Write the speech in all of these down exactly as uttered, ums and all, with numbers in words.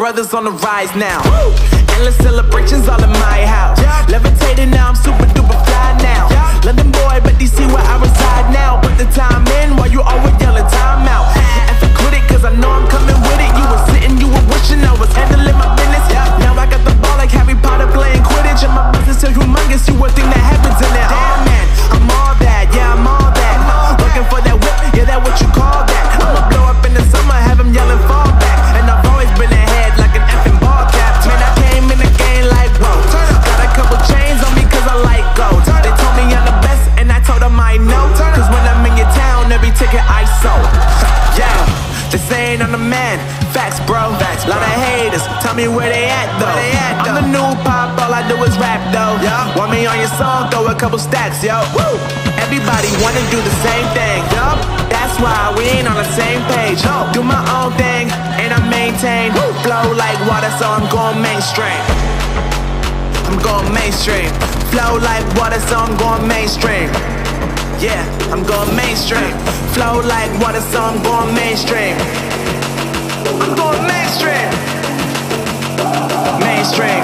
brothers on the rise now. Woo! Endless celebrations all in my house. Yeah. Levitating now, I'm super duper fly now. Yeah. London boy, but D C where I reside now. Put the time in while you always yelling time out. And for quit it, cause I know I'm coming with it. You were sitting, you were wishing I was handling my business. Yeah. Now I got the ball like Harry Potter playing Quidditch. And my business is humongous, you would think that happens in it. Damn man, I'm all that, yeah I'm all that. Looking for that whip, yeah that what you call that. I'ma blow up in the summer, have them yelling fall back. And I've always been ahead like an effing ball cap. Man, I came in the game like whoa. Got a couple chains on me cause I like gold. They told me I'm the best and I told them I know. Cause when I'm in your town, every ticket I sold. Yeah, they saying I'm the man. Facts bro, facts, lot of haters. Tell me where they at though. They at, I'm the new pop, all I do is rap though. Yeah. Want me on your song, throw a couple stacks, yo. Woo. Everybody wanna do the same thing, yo. That's why we ain't on the same page. No. Do my own thing, and I maintain. Woo. Flow like water, so I'm going mainstream. I'm going mainstream. Flow like water, so I'm going mainstream. Yeah, I'm going mainstream. Flow like water, so I'm going mainstream. I'm going mainstream. Mainstream.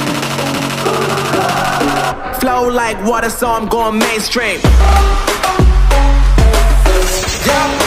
Flow like water, so I'm going mainstream. Yeah.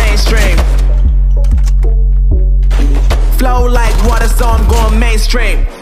Flow like water, so I'm going mainstream.